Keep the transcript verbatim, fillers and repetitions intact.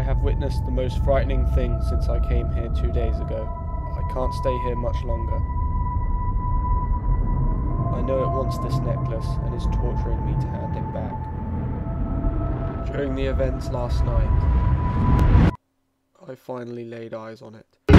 I have witnessed the most frightening thing since I came here two days ago. I can't stay here much longer. I know it wants this necklace and is torturing me to hand it back. During the events last night, I finally laid eyes on it.